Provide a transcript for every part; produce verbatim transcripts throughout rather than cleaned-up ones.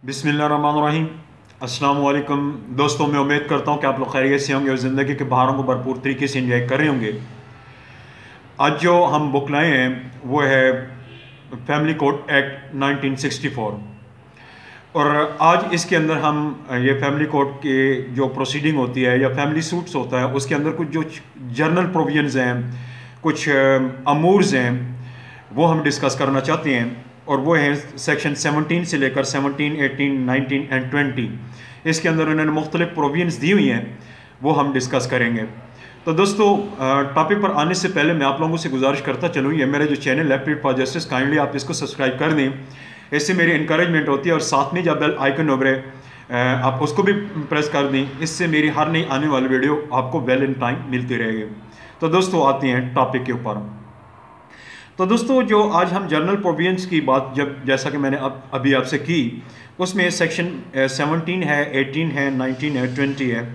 बिस्मिल्लाहिर्रहमानिर्रहीम। अस्सलाम वालेकुम दोस्तों, मैं उम्मीद करता हूँ कि आप लोग खैरियत से होंगे और ज़िंदगी के बहारों को भरपूर तरीके से एंजॉय कर रहे होंगे। आज जो हम बुक लाए हैं वो है family court act nineteen sixty four, और आज इसके अंदर हम ये फैमिली कोड के जो प्रोसीडिंग होती है या फैमिली सूट्स होता है उसके अंदर कुछ जो जर्नल प्रोविजंस हैं, कुछ अमूर्स हैं, वो हम डिस्कस करना चाहते हैं। और वो है सेक्शन सेवनटीन से लेकर seventeen, eighteen, nineteen and twenty. इसके अंदर उन्होंने मुख्तलिफ प्रोविजंस दी हुई हैं, वो हम डिस्कस करेंगे। तो दोस्तों, टॉपिक पर आने से पहले मैं आप लोगों से गुजारिश करता चलूँ, ये मेरा जो चैनल है प्रीड फॉर जस्टिस, काइंडली आप इसको सब्सक्राइब कर दें, इससे मेरी इंकरेजमेंट होती है। और साथ में जब बेल आइकन उभरे आप उसको भी प्रेस कर दें, इससे मेरी हर नई आने वाली वीडियो आपको वेल इन टाइम मिलती रहेगी। तो दोस्तों, आते हैं टॉपिक के ऊपर। तो दोस्तों, जो आज हम जर्नल प्रोविजंस की बात जब जैसा कि मैंने अब अभी आपसे की, उसमें सेक्शन सेवनटीन है, एटीन है, नाइनटीन है, ट्वेंटी है।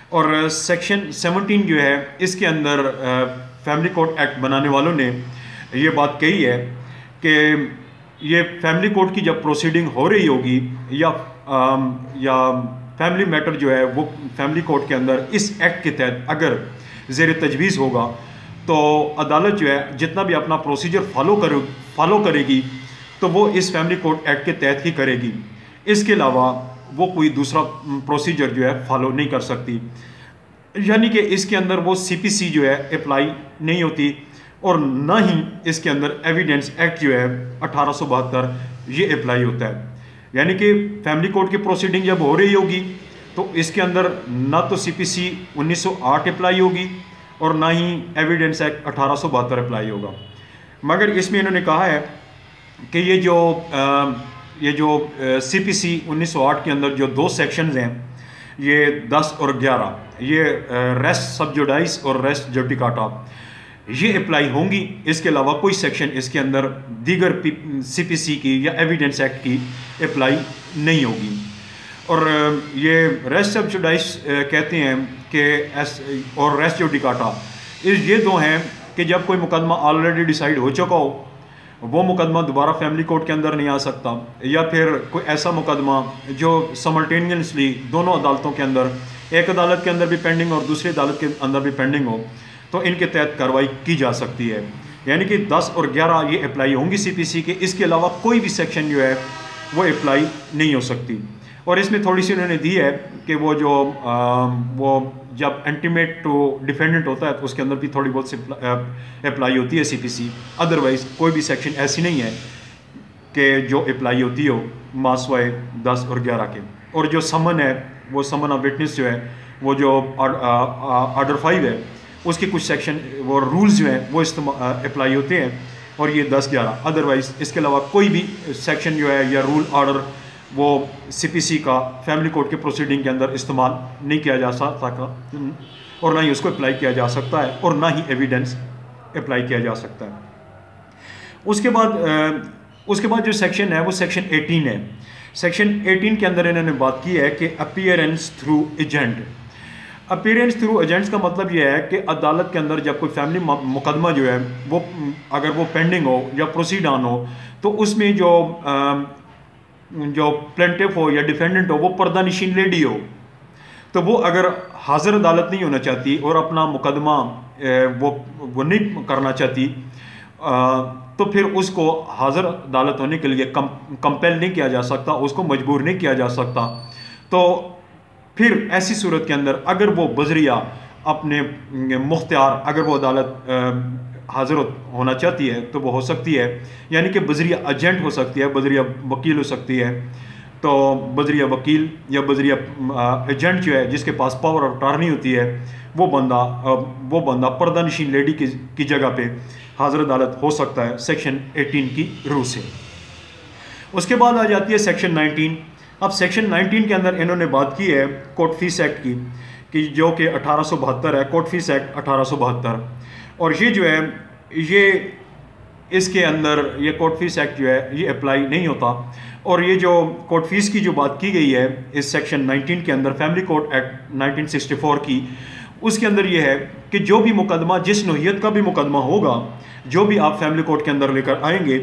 और सेक्शन सेवनटीन जो है, इसके अंदर फैमिली कोड एक्ट बनाने वालों ने ये बात कही है कि ये फैमिली कोड की जब प्रोसीडिंग हो रही होगी या आ, या फैमिली मैटर जो है वो फैमिली कोड के अंदर इस एक्ट के तहत अगर ज़ेर तजवीज़ होगा, तो अदालत जो है जितना भी अपना प्रोसीजर फॉलो करे फॉलो करेगी तो वो इस फैमिली कोड एक्ट के तहत ही करेगी। इसके अलावा वो कोई दूसरा प्रोसीजर जो है फॉलो नहीं कर सकती। यानी कि इसके अंदर वो सीपीसी जो है अप्लाई नहीं होती, और ना ही इसके अंदर एविडेंस एक्ट जो है अठारह सौ बहत्तर ये अप्लाई होता है। यानी कि फैमिली कोड की प्रोसीडिंग जब हो रही होगी तो इसके अंदर ना तो सीपीसी उन्नीस सौ आठ अप्लाई होगी और ना ही एविडेंस एक्ट अठारह सौ बहत्तर अप्लाई होगा। मगर इसमें इन्होंने कहा है कि ये जो आ, ये जो सीपीसी उन्नीस सौ आठ के अंदर जो दो सेक्शंस हैं, ये दस और ग्यारह, ये रेस्ट सब जुडाइस और रेस्ट जुडिकाटा, ये अप्लाई होंगी। इसके अलावा कोई सेक्शन इसके अंदर दीगर सीपीसी की या एविडेंस एक्ट की अप्लाई नहीं होगी। और ये रेस्ट सब जुडाइस कहते हैं कि एस और रेस्ट जुडिकाटा, ये दो हैं कि जब कोई मुकदमा ऑलरेडी डिसाइड हो चुका हो, वो मुकदमा दोबारा फैमिली कोर्ट के अंदर नहीं आ सकता, या फिर कोई ऐसा मुकदमा जो समल्टेनियसली दोनों अदालतों के अंदर, एक अदालत के अंदर भी पेंडिंग और दूसरी अदालत के अंदर भी पेंडिंग हो, तो इनके तहत कार्रवाई की जा सकती है। यानी कि दस और ग्यारह ये अप्लाई होंगी सीपीसी के। इसके अलावा कोई भी सेक्शन जो है वो अप्लाई नहीं हो सकती। और इसमें थोड़ी सी उन्होंने दी है कि वो जो आ, वो जब एंटीमेट टू डिफेंडेंट होता है तो उसके अंदर भी थोड़ी बहुत अप्लाई होती है सीपीसी। अदरवाइज कोई भी सेक्शन ऐसी नहीं है कि जो अप्लाई होती हो मासवाए दस और ग्यारह के। और जो समन है, वो समन ऑफ विटनेस जो है, वो जो आर्डर फाइव है, उसके कुछ सेक्शन वो रूल्स जो हैं वो अप्लाई होते हैं, और ये दस ग्यारह। अदरवाइज इसके अलावा कोई भी सेक्शन जो है या रूल आर्डर वो सीपीसी का फैमिली कोर्ट के प्रोसीडिंग के अंदर इस्तेमाल नहीं किया जा सकता, और ना ही उसको अप्लाई किया जा सकता है, और ना ही एविडेंस अप्लाई किया जा सकता है। उसके बाद उसके बाद जो सेक्शन है वो सेक्शन एटीन है। सेक्शन एटीन के अंदर इन्होंने बात की है कि appearance through agent. Appearance through agents का मतलब यह है कि अदालत के अंदर जब कोई फैमिली मुकदमा जो है वो अगर वो पेंडिंग हो या प्रोसीड ऑन हो, तो उसमें जो आ, जो प्लेंटिफ हो या डिफेंडेंट हो वो पर्दानिशीन लेडी हो, तो वो अगर हाजिर अदालत नहीं होना चाहती और अपना मुकदमा वो वो नहीं करना चाहती, तो फिर उसको हाजिर अदालत होने के लिए कम कंपेल नहीं किया जा सकता, उसको मजबूर नहीं किया जा सकता। तो फिर ऐसी सूरत के अंदर अगर वो बजरिया अपने मुख्तियार अगर वो अदालत हाजिर होना चाहती है तो वो हो सकती है। यानी कि बजरिया एजेंट हो सकती है, बजरिया वकील हो सकती है। तो बजरिया वकील या बजरिया एजेंट जो है जिसके पास पावर ऑफ अटॉर्नी होती है, वो बंदा वो बंदा पर्दानिशीन लेडी की की जगह पे हाजिर अदालत हो सकता है सेक्शन एटीन की रूह से। उसके बाद आ जाती है सेक्शन नाइनटीन। अब सेक्शन नाइनटीन के अंदर इन्होंने बात की है कोर्ट फीस एक्ट की, कि जो कि अठारह सौ बहत्तर है, कोर्ट फीस एक्ट अठारह सौ बहत्तर। और ये जो है ये इसके अंदर ये कोर्ट फीस एक्ट जो है ये अप्लाई नहीं होता। और ये जो कोर्ट फीस की जो बात की गई है इस सेक्शन नाइनटीन के अंदर family court act nineteen sixty four की, उसके अंदर ये है कि जो भी मुकदमा, जिस नोहियत का भी मुकदमा होगा, जो भी आप फैमिली कोर्ट के अंदर लेकर आएंगे,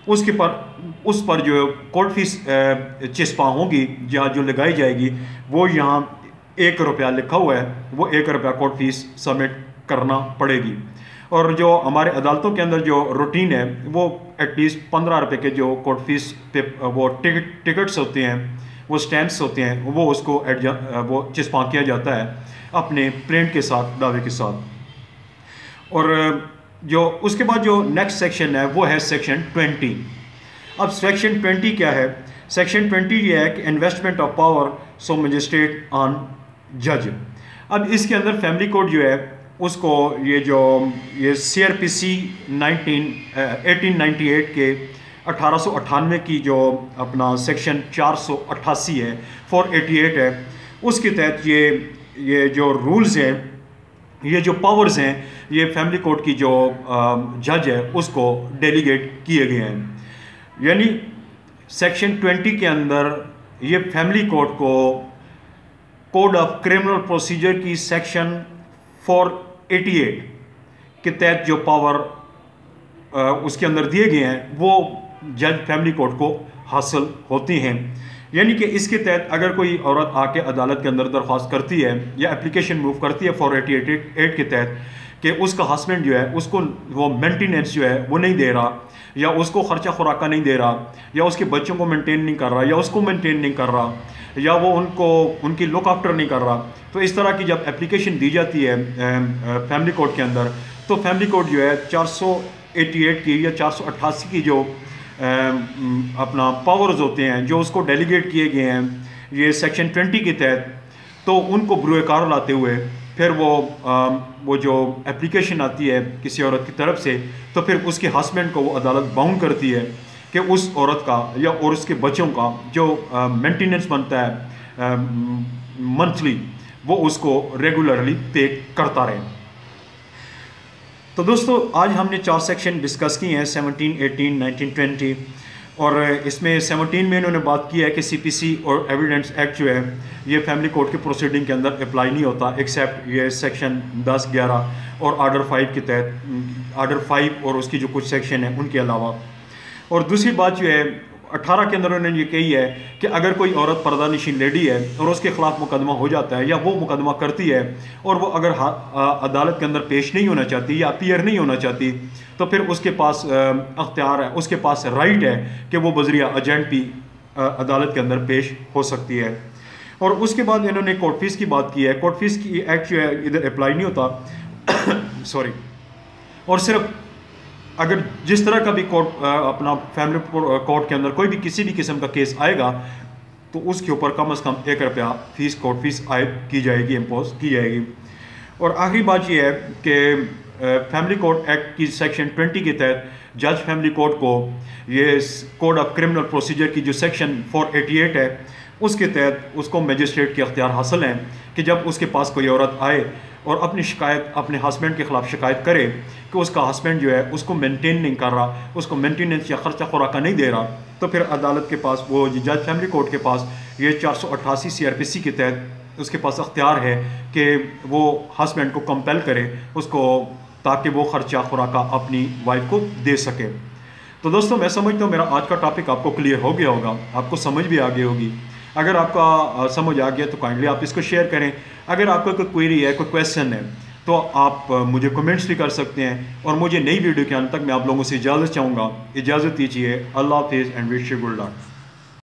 उसके पर उस पर जो कोर्ट फीस चिस्पा होगी या जो लगाई जाएगी वो यहाँ एक रुपया लिखा हुआ है, वो एक रुपया कोर्ट फीस सबमिट करना पड़ेगी। और जो हमारे अदालतों के अंदर जो रूटीन है वो एटलीस्ट पंद्रह रुपये के जो कोर्ट फीस पे वो टिकट टिकट्स होते हैं, वो स्टैम्प्स होते हैं, वो उसको एडजा वो चिस्पा किया जाता है अपने प्रिंट के साथ, दावे के साथ। और जो उसके बाद जो नेक्स्ट सेक्शन है वो है सेक्शन ट्वेंटी। अब सेक्शन ट्वेंटी क्या है? सेक्शन ट्वेंटी ये है कि investment of power so magistrate on जज। अब इसके अंदर फैमिली कोड जो है उसको ये जो ये C R P C nineteen eighteen ninety eight के अठारह सौ अट्ठानवे की जो अपना सेक्शन चार सौ अट्ठासी है, फोर एटी एट है, उसके तहत ये ये जो रूल्स हैं, ये जो पावर्स हैं, ये फैमिली कोर्ट की जो जज है उसको डेलीगेट किए गए हैं। यानी सेक्शन ट्वेंटी के अंदर ये फैमिली कोर्ट को कोड ऑफ क्रिमिनल प्रोसीजर की सेक्शन फोर एटी एट के तहत जो पावर उसके अंदर दिए गए हैं वो जज फैमिली कोर्ट को हासिल होती हैं। यानी कि इसके तहत अगर कोई औरत आके अदालत के अंदर दरख्वास्त करती है या एप्लीकेशन मूव करती है फोर एटी एट के तहत कि उसका हस्बैंड जो है उसको वो मेंटेनेंस जो है वो नहीं दे रहा, या उसको खर्चा खुराका नहीं दे रहा, या उसके बच्चों को मेंटेन नहीं कर रहा, या उसको मेंटेन नहीं कर रहा, या वो उनको उनकी लुक आफ्टर नहीं कर रहा, तो इस तरह की जब एप्लीकेशन दी जाती है फैमिली कोर्ट के अंदर, तो फैमिली कोर्ट जो है चार सौ एटी एट की या चार सौ अट्ठासी की जो आ, अपना पावर्स होते हैं जो उसको डेलीगेट किए गए हैं ये सेक्शन ट्वेंटी के तहत, तो उनको बुरुएकार लाते हुए फिर वो आ, वो जो एप्लीकेशन आती है किसी औरत की तरफ से, तो फिर उसके हस्बैंड को वो अदालत बाउंड करती है कि उस औरत का या और उसके बच्चों का जो मेंटेनेंस बनता है मंथली वो उसको रेगुलरली पे करता रहे। तो दोस्तों आज हमने चार सेक्शन डिस्कस किए हैं, सेवनटीन, एटीन, नाइनटीन, ट्वेंटी, और इसमें सेवनटीन में इन्होंने बात की है कि सीपीसी और एविडेंस एक्ट जो है ये फैमिली कोर्ट के प्रोसीडिंग के अंदर अप्लाई नहीं होता एक्सेप्ट ये सेक्शन दस, ग्यारह और आर्डर फाइव के तहत, आर्डर फाइव और उसकी जो कुछ सेक्शन है उनके अलावा। और दूसरी बात जो है अठारह के अंदर उन्होंने ये कही है कि अगर कोई औरत पर्दा नशीन लेडी है और उसके खिलाफ मुकदमा हो जाता है या वो मुकदमा करती है और वो अगर अदालत के अंदर पेश नहीं होना चाहती या अपीयर नहीं होना चाहती, तो फिर उसके पास अख्तियार है, उसके पास राइट है कि वो बजरिया एजेंट भी अदालत के अंदर पेश हो सकती है। और उसके बाद इन्होंने कोर्ट फीस की बात की है। कोर्ट फीस की एक्ट जो है इधर अप्लाई नहीं होता सॉरी और सिर्फ अगर जिस तरह का भी कोर्ट अपना फैमिली कोर्ट के अंदर कोई भी किसी भी किस्म का केस आएगा तो उसके ऊपर कम से कम एक रुपया फीस कोर्ट फीस आयद की जाएगी, इम्पोज की जाएगी। और आखिरी बात यह है कि फैमिली कोर्ट एक्ट की सेक्शन ट्वेंटी के तहत जज फैमिली कोर्ट को ये कोड ऑफ क्रिमिनल प्रोसीजर की जो सेक्शन फोर एटी एट है उसके तहत उसको मजिस्ट्रेट के अख्तियार हासिल हैं कि जब उसके पास कोई औरत आए और अपनी शिकायत अपने हस्बैंड के ख़िलाफ़ शिकायत करे कि उसका हस्बैंड जो है उसको मेंटेन नहीं कर रहा, उसको मेंटेनेंस या ख़र्चा खुराका नहीं दे रहा, तो फिर अदालत के पास वो जज फैमिली कोर्ट के पास ये चार सौ अट्ठासी सी आर पी सी के तहत उसके पास अख्तियार है कि वो हस्बैंड को कंपेल करे उसको, ताकि वो ख़र्चा खुराका अपनी वाइफ को दे सके। तो दोस्तों मैं समझता हूँ मेरा आज का टॉपिक आपको क्लियर हो गया होगा, आपको समझ भी आ गई होगी। अगर आपका समझ आ गया तो काइंडली आप इसको शेयर करें। अगर आपका कोई क्वेरी है, कोई क्वेश्चन है, तो आप मुझे कमेंट्स भी कर सकते हैं। और मुझे नई वीडियो के आने तक मैं आप लोगों से इजाज़त चाहूँगा। इजाज़त दीजिए। अल्लाह हाफिज़ and wish you good luck.